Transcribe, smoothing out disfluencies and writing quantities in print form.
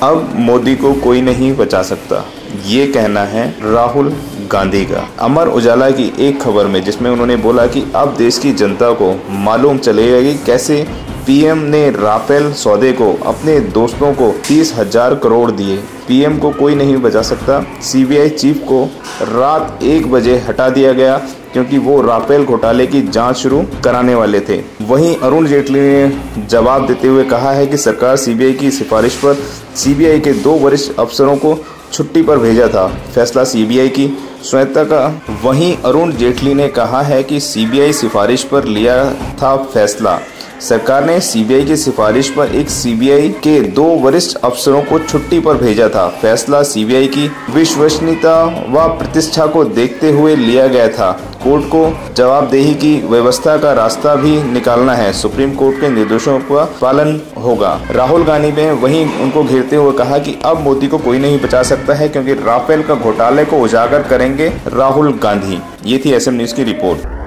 अब मोदी को कोई नहीं बचा सकता, ये कहना है राहुल गांधी का। अमर उजाला की एक खबर में जिसमें उन्होंने बोला कि अब देश की जनता को मालूम चलेगा कि कैसे पीएम ने राफेल सौदे को अपने दोस्तों को 30,000 करोड़ दिए। पीएम को कोई नहीं बचा सकता। सीबीआई चीफ को रात 1 बजे हटा दिया गया क्योंकि वो राफेल घोटाले की जांच शुरू कराने वाले थे। वहीं अरुण जेटली ने जवाब देते हुए कहा है कि सरकार सीबीआई की सिफारिश पर सीबीआई के 2 वरिष्ठ अफसरों को छुट्टी पर भेजा था। फैसला सीबीआई की स्वायत्तता का। वहीं अरुण जेटली ने कहा है कि सीबीआई सिफारिश पर लिया था फैसला। सरकार ने सीबीआई की सिफारिश पर एक सीबीआई के 2 वरिष्ठ अफसरों को छुट्टी पर भेजा था। फैसला सीबीआई की विश्वसनीयता व प्रतिष्ठा को देखते हुए लिया गया था। कोर्ट को जवाबदेही की व्यवस्था का रास्ता भी निकालना है। सुप्रीम कोर्ट के निर्देशों का पालन होगा। राहुल गांधी ने वहीं उनको घेरते हुए कहा कि अब मोदी को कोई नहीं बचा सकता है क्योंकि राफेल का घोटाले को उजागर करेंगे राहुल गांधी। ये थी एसएम न्यूज की रिपोर्ट।